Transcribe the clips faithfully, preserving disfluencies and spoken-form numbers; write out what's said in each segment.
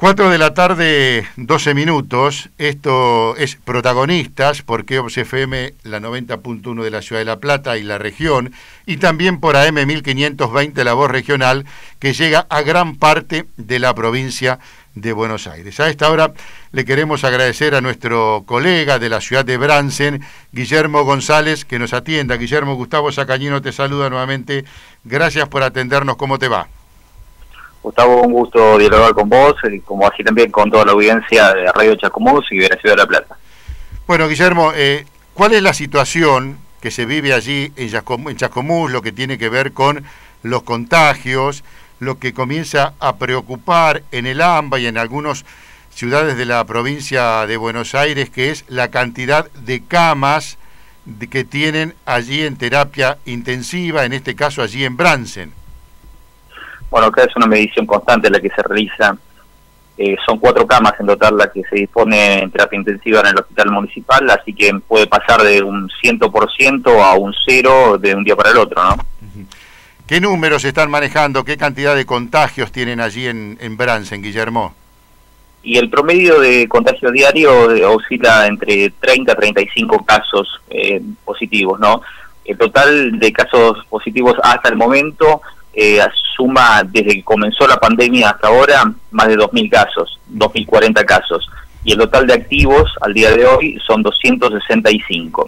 cuatro de la tarde, doce minutos. Esto es Protagonistas por Keops F M, la noventa punto uno de la Ciudad de La Plata y la región, y también por A M mil quinientos veinte, la voz regional, que llega a gran parte de la provincia de Buenos Aires. A esta hora le queremos agradecer a nuestro colega de la ciudad de Bransen, Guillermo González, que nos atienda. Guillermo, Gustavo Sacañino te saluda nuevamente. Gracias por atendernos. ¿Cómo te va? Gustavo, un gusto dialogar con vos, como así también con toda la audiencia de Radio Chascomús y de la Ciudad de La Plata. Bueno, Guillermo, eh, ¿cuál es la situación que se vive allí en Chascomús, en Chascomús, lo que tiene que ver con los contagios, lo que comienza a preocupar en el AMBA y en algunas ciudades de la provincia de Buenos Aires, que es la cantidad de camas de, que tienen allí en terapia intensiva, en este caso allí en Bransen? Bueno, acá es una medición constante la que se realiza. Eh, son cuatro camas en total las que se dispone en terapia intensiva en el hospital municipal, así que puede pasar de un cien por ciento a un cero de un día para el otro, ¿no? ¿Qué números están manejando? ¿Qué cantidad de contagios tienen allí en, en Bransen, Guillermo? Y el promedio de contagio diario oscila entre treinta a treinta y cinco casos eh, positivos, ¿no? El total de casos positivos hasta el momento eh, suma, desde que comenzó la pandemia hasta ahora, más de dos mil casos, dos mil cuarenta casos. Y el total de activos al día de hoy son doscientos sesenta y cinco.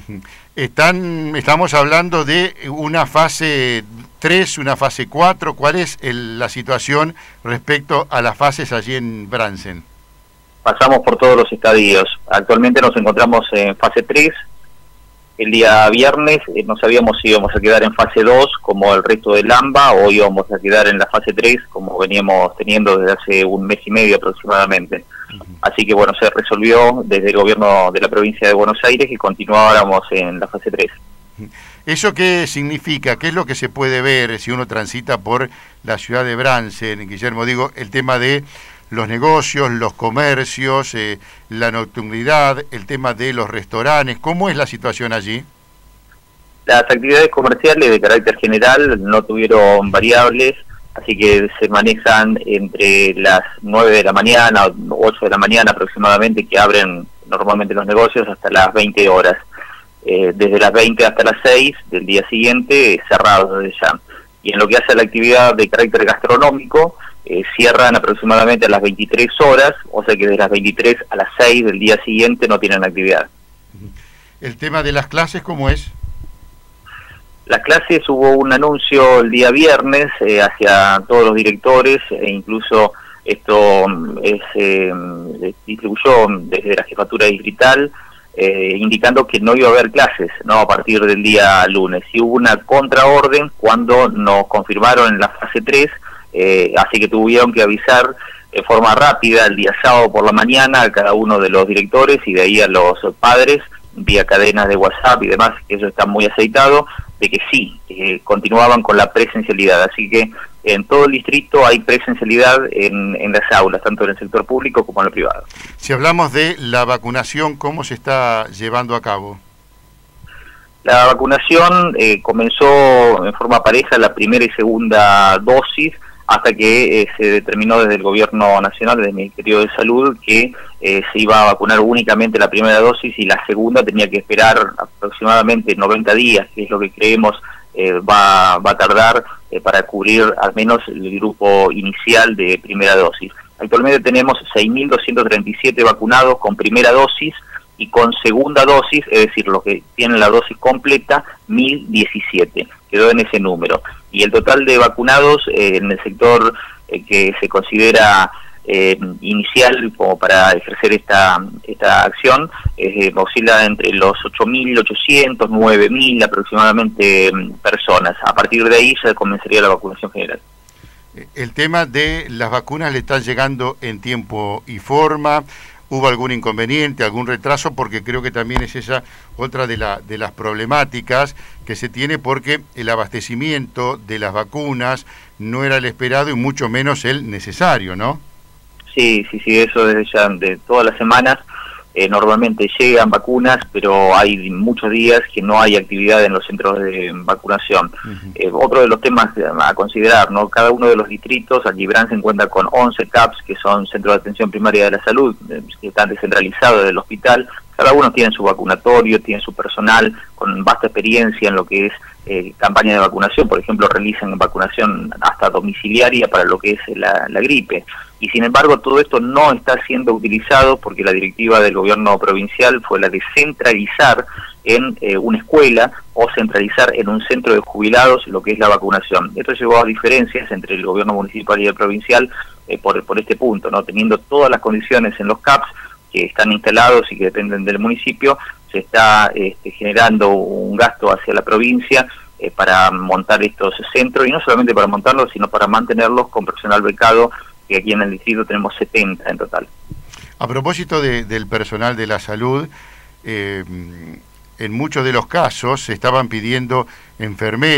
Están, estamos hablando de una fase tres, una fase cuatro. ¿Cuál es el, la situación respecto a las fases allí en Bransen? Pasamos por todos los estadios. Actualmente nos encontramos en fase tres. El día viernes eh, no sabíamos si íbamos a quedar en fase dos como el resto del AMBA o íbamos a quedar en la fase tres como veníamos teniendo desde hace un mes y medio aproximadamente. Uh-huh. Así que bueno, se resolvió desde el gobierno de la provincia de Buenos Aires y continuáramos en la fase tres. ¿Eso qué significa? ¿Qué es lo que se puede ver si uno transita por la ciudad de Bransen, Guillermo? Digo, el tema de los negocios, los comercios, eh, la nocturnidad, el tema de los restaurantes. ¿Cómo es la situación allí? Las actividades comerciales de carácter general no tuvieron variables, así que se manejan entre las nueve de la mañana, ocho de la mañana aproximadamente, que abren normalmente los negocios, hasta las veinte horas. Eh, desde las veinte hasta las seis del día siguiente, cerrados desde ya. Y en lo que hace a la actividad de carácter gastronómico, eh, cierran aproximadamente a las veintitrés horas, o sea que desde las veintitrés a las seis del día siguiente no tienen actividad. ¿El tema de las clases cómo es? Las clases, hubo un anuncio el día viernes eh, hacia todos los directores, e incluso esto es, eh, distribuyó desde la jefatura distrital, Eh, indicando que no iba a haber clases, no, a partir del día lunes. Y hubo una contraorden cuando nos confirmaron en la fase tres, eh, así que tuvieron que avisar de forma rápida el día sábado por la mañana a cada uno de los directores y de ahí a los padres, vía cadenas de WhatsApp y demás, que eso está muy aceitado, de que sí, eh, continuaban con la presencialidad. Así que en todo el distrito hay presencialidad en, en las aulas, tanto en el sector público como en el privado. Si hablamos de la vacunación, ¿cómo se está llevando a cabo? La vacunación eh, comenzó en forma pareja la primera y segunda dosis, hasta que eh, se determinó desde el Gobierno Nacional, desde el Ministerio de Salud, que eh, se iba a vacunar únicamente la primera dosis y la segunda tenía que esperar aproximadamente noventa días, que es lo que creemos eh, va, va a tardar eh, para cubrir al menos el grupo inicial de primera dosis. Actualmente tenemos seis mil doscientos treinta y siete vacunados con primera dosis y con segunda dosis, es decir, los que tienen la dosis completa, mil diecisiete. Quedó en ese número. Y el total de vacunados eh, en el sector eh, que se considera eh, inicial como para ejercer esta esta acción, eh, oscila entre los ocho mil ochocientos, nueve mil aproximadamente eh, personas. A partir de ahí ya comenzaría la vacunación general. El tema de las vacunas le están llegando en tiempo y forma. ¿Hubo algún inconveniente, algún retraso? Porque creo que también es esa otra de, la, de las problemáticas que se tiene, porque el abastecimiento de las vacunas no era el esperado y mucho menos el necesario, ¿no? Sí, sí, sí, eso desde ya de todas las semanas Eh, normalmente llegan vacunas, pero hay muchos días que no hay actividad en los centros de vacunación. Uh-huh. eh, otro de los temas a considerar, ¿no? Cada uno de los distritos, aquí Bransen se cuenta con once C A Ps, que son Centros de Atención Primaria de la Salud, eh, que están descentralizados del hospital. Cada uno tiene su vacunatorio, tiene su personal con vasta experiencia en lo que es eh, campaña de vacunación. Por ejemplo, realizan vacunación hasta domiciliaria para lo que es la, la gripe. Y sin embargo, todo esto no está siendo utilizado porque la directiva del gobierno provincial fue la de centralizar en eh, una escuela o centralizar en un centro de jubilados lo que es la vacunación. Esto llevó a diferencias entre el gobierno municipal y el provincial eh, por, por este punto, ¿no? Teniendo todas las condiciones en los C A Ps que están instalados y que dependen del municipio, se está este, generando un gasto hacia la provincia eh, para montar estos centros, y no solamente para montarlos, sino para mantenerlos con personal becado, que aquí en el distrito tenemos setenta en total. A propósito de, del personal de la salud, eh, en muchos de los casos se estaban pidiendo enfermeras,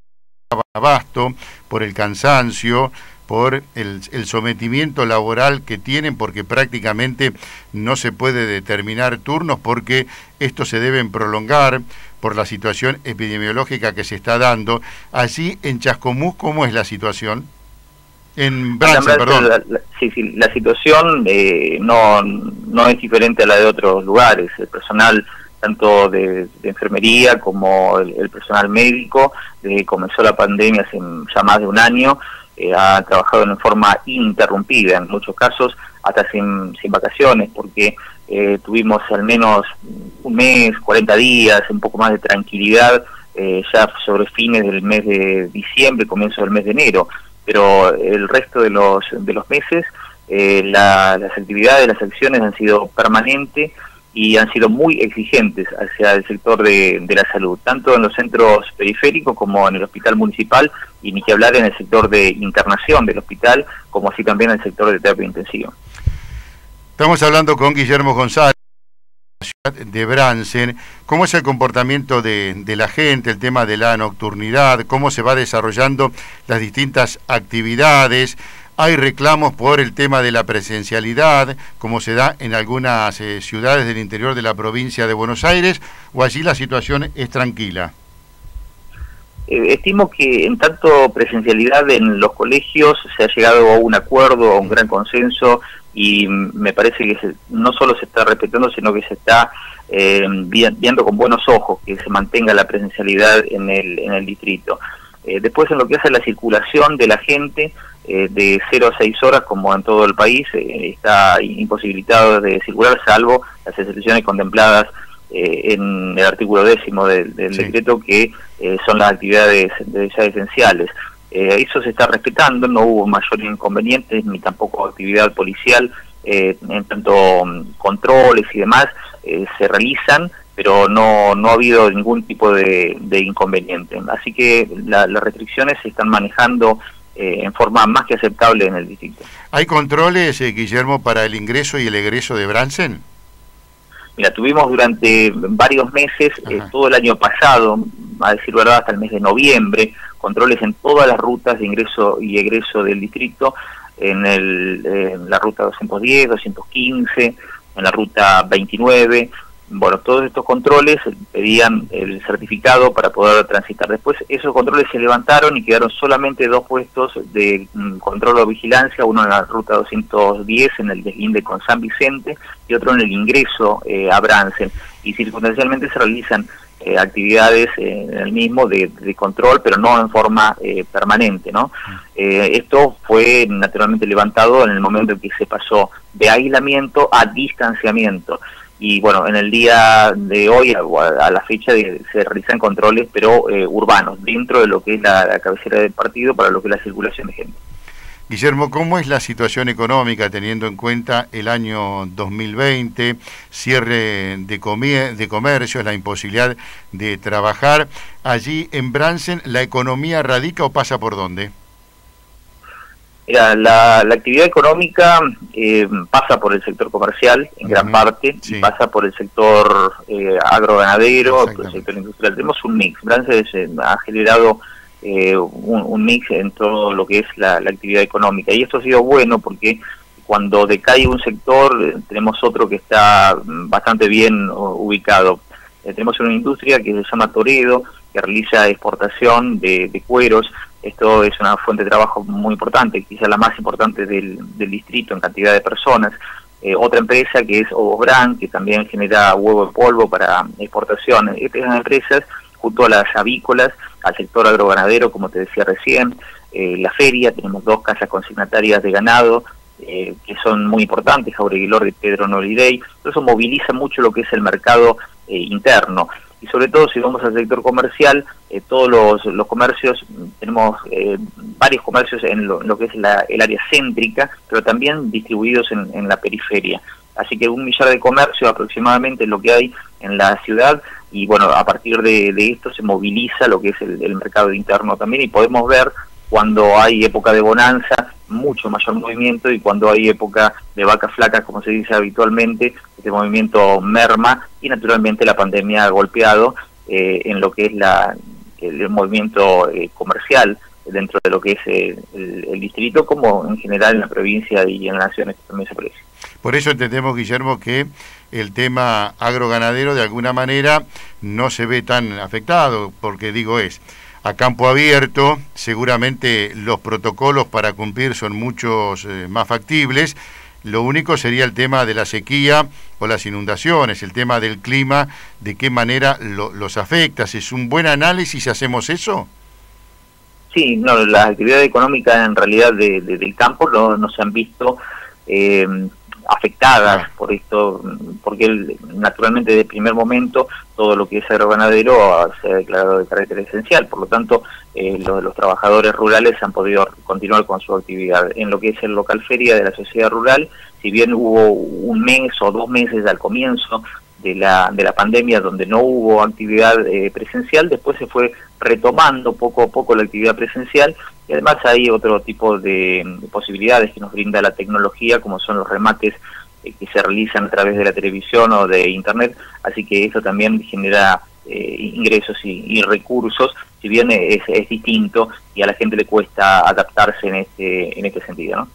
abasto por el cansancio, por el, el sometimiento laboral que tienen, porque prácticamente no se puede determinar turnos, porque estos se deben prolongar por la situación epidemiológica que se está dando. Allí en Chascomús, ¿cómo es la situación? En Bransen, perdón. La, la, sí, sí, la situación eh, no, no es diferente a la de otros lugares. El personal, tanto de, de enfermería como el, el personal médico, desde que comenzó la pandemia hace ya más de un año, eh, ha trabajado en forma ininterrumpida, en muchos casos hasta sin, sin vacaciones, porque eh, tuvimos al menos un mes, cuarenta días, un poco más de tranquilidad, eh, ya sobre fines del mes de diciembre, comienzo del mes de enero. Pero el resto de los de los meses eh, la, las actividades, las acciones han sido permanentes y han sido muy exigentes hacia el sector de, de la salud, tanto en los centros periféricos como en el hospital municipal, y ni que hablar en el sector de internación del hospital, como así también en el sector de terapia intensiva. Estamos hablando con Guillermo González de Bransen. ¿Cómo es el comportamiento de, de la gente, el tema de la nocturnidad, cómo se va desarrollando las distintas actividades? Hay reclamos por el tema de la presencialidad, como se da en algunas eh, ciudades del interior de la provincia de Buenos Aires, o allí la situación es tranquila. Eh, estimo que en tanto presencialidad en los colegios se ha llegado a un acuerdo, a un gran consenso, y me parece que se, no solo se está respetando, sino que se está eh, viendo con buenos ojos que se mantenga la presencialidad en el, en el distrito. Eh, después, en lo que hace a la circulación de la gente, eh, de cero a seis horas, como en todo el país, eh, está imposibilitado de circular, salvo las excepciones contempladas eh, en el artículo décimo del, del sí. decreto, que eh, son las actividades de, ya esenciales. Eh, eso se está respetando, no hubo mayor inconvenientes, ni tampoco actividad policial, eh, en tanto um, controles y demás eh, se realizan, pero no, no ha habido ningún tipo de, de inconveniente. Así que la, las restricciones se están manejando eh, en forma más que aceptable en el distrito. ¿Hay controles, eh, Guillermo, para el ingreso y el egreso de Bransen? Mira, tuvimos durante varios meses, eh, todo el año pasado, a decir verdad, hasta el mes de noviembre, controles en todas las rutas de ingreso y egreso del distrito, en, el, en la ruta doscientos diez, doscientos quince, en la ruta veintinueve. Bueno, todos estos controles pedían el certificado para poder transitar. Después esos controles se levantaron y quedaron solamente dos puestos de mm, control o vigilancia, uno en la ruta doscientos diez, en el deslinde con San Vicente, y otro en el ingreso eh, a Bransen. Y circunstancialmente se realizan eh, actividades eh, en el mismo de, de control, pero no en forma eh, permanente, ¿no? Eh, esto fue naturalmente levantado en el momento en que se pasó de aislamiento a distanciamiento. Y bueno, en el día de hoy, a, a la fecha, de, se realizan controles, pero eh, urbanos, dentro de lo que es la, la cabecera del partido, para lo que es la circulación de gente. Guillermo, ¿cómo es la situación económica teniendo en cuenta el año dos mil veinte, cierre de, comer de comercios, la imposibilidad de trabajar? Allí en Bransen, ¿la economía radica o pasa por dónde? Mira, la, la actividad económica eh, pasa por el sector comercial en gran uh-huh. parte, sí. y pasa por el sector eh, agroganadero, por el sector industrial. Tenemos un mix. Bransen eh, ha generado eh, un, un mix en todo lo que es la, la actividad económica, y esto ha sido bueno porque cuando decae un sector, tenemos otro que está bastante bien ubicado. Eh, tenemos una industria que se llama Toredo, que realiza exportación de, de cueros. Esto es una fuente de trabajo muy importante, quizá la más importante del, del distrito en cantidad de personas. Eh, otra empresa que es Obobran, que también genera huevo en polvo para exportación. Estas empresas, junto a las avícolas, al sector agroganadero, como te decía recién, eh, la feria, tenemos dos casas consignatarias de ganado, eh, que son muy importantes, Jauregui Lordi y Pedro Nolidey. Eso moviliza mucho lo que es el mercado eh, interno. Y sobre todo, si vamos al sector comercial, eh, todos los, los comercios, tenemos eh, varios comercios en lo, en lo que es la, el área céntrica, pero también distribuidos en, en la periferia. Así que un millar de comercios aproximadamente es lo que hay en la ciudad, y bueno, a partir de, de esto se moviliza lo que es el, el mercado interno también, y podemos ver cuando hay época de bonanza, mucho mayor movimiento, y cuando hay época de vacas flacas, como se dice habitualmente, este movimiento merma, y naturalmente la pandemia ha golpeado eh, en lo que es la, el, el movimiento eh, comercial dentro de lo que es eh, el, el distrito, como en general en la provincia y en la nación, que también se aprecia. Por eso entendemos, Guillermo, que el tema agroganadero de alguna manera no se ve tan afectado, porque digo es, a campo abierto seguramente los protocolos para cumplir son muchos eh, más factibles. Lo único sería el tema de la sequía o las inundaciones, el tema del clima, de qué manera lo, los afecta. ¿Es un buen análisis si hacemos eso? Sí, no, las actividades económicas en realidad de, de, del campo no, no se han visto eh, afectadas ah. por esto, porque el, naturalmente de primer momento todo lo que es agroganadero se ha declarado de carácter esencial, por lo tanto eh, los, los trabajadores rurales han podido continuar con su actividad. En lo que es el local feria de la sociedad rural, si bien hubo un mes o dos meses al comienzo de la, de la pandemia donde no hubo actividad eh, presencial, después se fue retomando poco a poco la actividad presencial, y además hay otro tipo de, de posibilidades que nos brinda la tecnología, como son los remates eh, que se realizan a través de la televisión o de internet, así que eso también genera eh, ingresos y, y recursos, si bien es, es distinto y a la gente le cuesta adaptarse en este en este sentido, ¿no?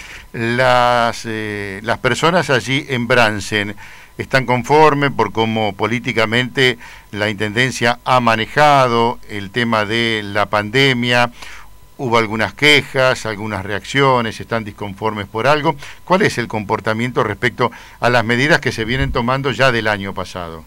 Las, eh, las personas allí en Bransen están conformes por cómo políticamente la Intendencia ha manejado el tema de la pandemia. Hubo algunas quejas, algunas reacciones, están disconformes por algo. ¿Cuál es el comportamiento respecto a las medidas que se vienen tomando ya del año pasado?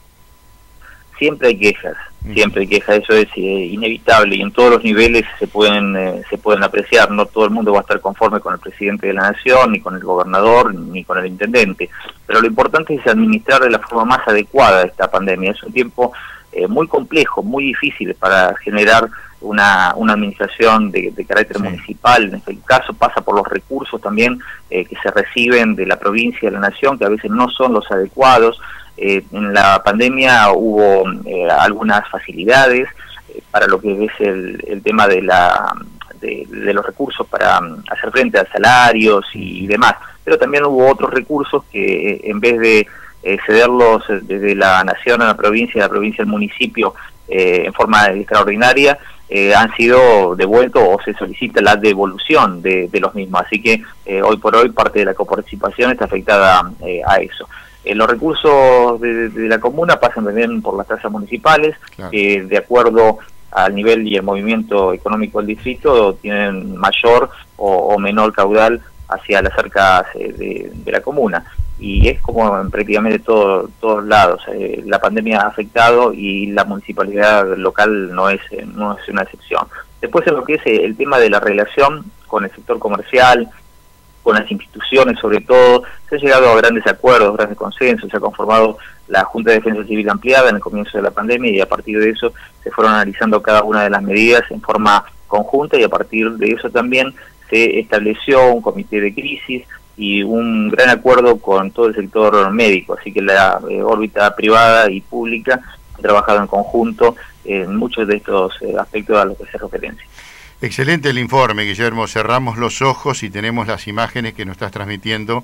Siempre hay quejas, siempre hay quejas, eso es eh, inevitable, y en todos los niveles se pueden eh, se pueden apreciar. No todo el mundo va a estar conforme con el presidente de la nación, ni con el gobernador, ni con el intendente, pero lo importante es administrar de la forma más adecuada esta pandemia. Es un tiempo eh, muy complejo, muy difícil para generar una, una administración de, de carácter sí. municipal. En este caso pasa por los recursos también eh, que se reciben de la provincia, de la nación, que a veces no son los adecuados. Eh, en la pandemia hubo eh, algunas facilidades eh, para lo que es el, el tema de, la, de, de los recursos para um, hacer frente a salarios y demás, pero también hubo otros recursos que eh, en vez de eh, cederlos desde la nación a la provincia, de la provincia al municipio eh, en forma extraordinaria, eh, han sido devueltos o se solicita la devolución de, de los mismos, así que eh, hoy por hoy parte de la coparticipación está afectada eh, a eso. Eh, los recursos de, de la comuna pasan también por las tasas municipales, claro. que de acuerdo al nivel y el movimiento económico del distrito tienen mayor o, o menor caudal hacia las arcas eh, de, de la comuna. Y es como en prácticamente todo, todos lados. Eh, la pandemia ha afectado y la municipalidad local no es, no es una excepción. Después en lo que es el tema de la relación con el sector comercial, con las instituciones sobre todo, se ha llegado a grandes acuerdos, grandes consensos, se ha conformado la Junta de Defensa Civil ampliada en el comienzo de la pandemia, y a partir de eso se fueron analizando cada una de las medidas en forma conjunta, y a partir de eso también se estableció un comité de crisis y un gran acuerdo con todo el sector médico, así que la eh, órbita privada y pública ha trabajado en conjunto en muchos de estos eh, aspectos a los que se referencia. Excelente el informe, Guillermo. Cerramos los ojos y tenemos las imágenes que nos estás transmitiendo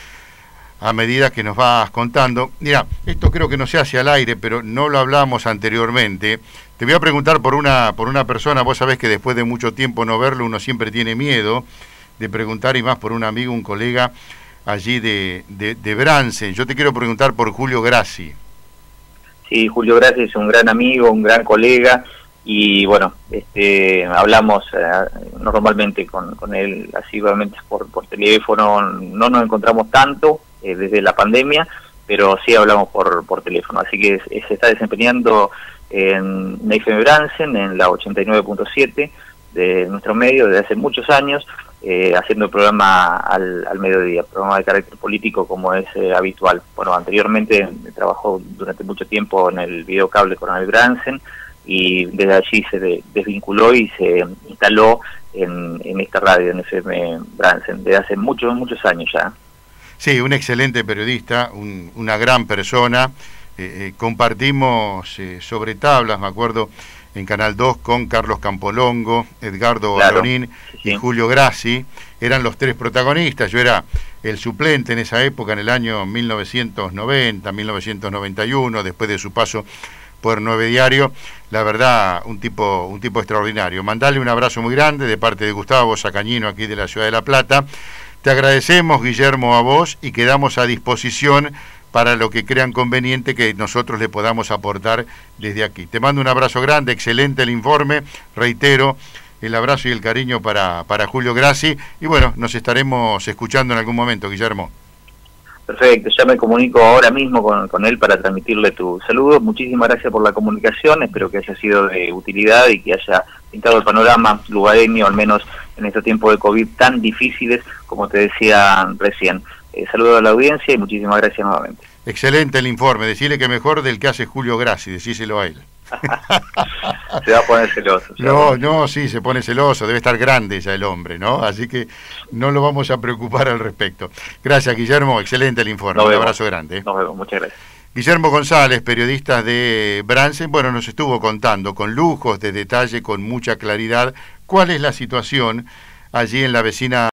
a medida que nos vas contando. Mira, esto creo que no se hace al aire, pero no lo hablamos anteriormente. Te voy a preguntar por una, por una persona. Vos sabés que después de mucho tiempo no verlo, uno siempre tiene miedo de preguntar, y más por un amigo, un colega, allí de, de, de Bransen. Yo te quiero preguntar por Julio Grassi. Sí, Julio Grassi es un gran amigo, un gran colega, y bueno, este, hablamos eh, normalmente con, con él asiduamente por, por teléfono. No nos encontramos tanto eh, desde la pandemia, pero sí hablamos por, por teléfono, así que se está desempeñando en F M Bransen, en la ochenta y nueve punto siete de nuestro medio desde hace muchos años, eh, haciendo el programa al, al mediodía, programa de carácter político como es eh, habitual. Bueno, anteriormente trabajó durante mucho tiempo en el videocable Coronel Bransen, y desde allí se de, desvinculó y se instaló en, en esta radio, en F M Bransen, desde hace muchos, muchos años ya. Sí, un excelente periodista, un, una gran persona. Eh, eh, compartimos eh, sobre tablas, me acuerdo, en Canal dos con Carlos Campolongo, Edgardo Claro, Balonín sí, sí. y Julio Grassi. Eran los tres protagonistas. Yo era el suplente en esa época, en el año mil novecientos noventa, mil novecientos noventa y uno, después de su paso por Nueve Diario. La verdad, un tipo, un tipo extraordinario. Mandale un abrazo muy grande de parte de Gustavo Sacañino, aquí de la Ciudad de La Plata. Te agradecemos, Guillermo, a vos, y quedamos a disposición para lo que crean conveniente que nosotros le podamos aportar desde aquí. Te mando un abrazo grande, excelente el informe, reitero el abrazo y el cariño para, para Julio Grassi, y bueno, nos estaremos escuchando en algún momento, Guillermo. Perfecto, ya me comunico ahora mismo con, con él para transmitirle tu saludo. Muchísimas gracias por la comunicación, espero que haya sido de utilidad y que haya pintado el panorama lugareño, al menos en estos tiempos de COVID tan difíciles, como te decía recién. Eh, saludo a la audiencia y muchísimas gracias nuevamente. Excelente el informe, decirle que mejor del que hace Julio Grassi, decíselo a él. Se va a poner celoso. No, no, sí, se pone celoso, debe estar grande ya el hombre, ¿no? Así que no lo vamos a preocupar al respecto. Gracias, Guillermo, excelente el informe, un abrazo grande. Nos vemos, muchas gracias. Guillermo González, periodista de Bransen, bueno, nos estuvo contando con lujos de detalle, con mucha claridad, cuál es la situación allí en la vecina